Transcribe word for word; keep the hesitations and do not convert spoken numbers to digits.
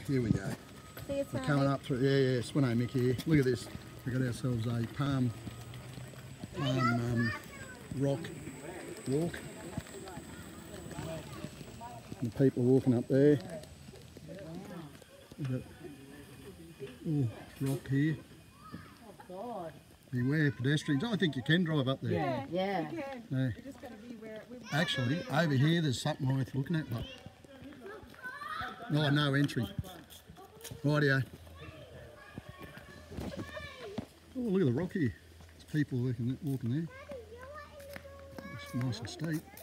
here we go. See you, We're coming up through, yeah, yeah, Sveno Mick here. Look at this. We've got ourselves a palm, palm um, rock walk. And the people are walking up there. We've got oh, rock here. Beware pedestrians. I think you can drive up there. Yeah, yeah. You can. Yeah. We're just going to be where we Actually, over here there's something worth looking at. Look. Oh, no entry. Rightio. Oh, look at the rock here. There's people walking, walking there. It's nice and steep.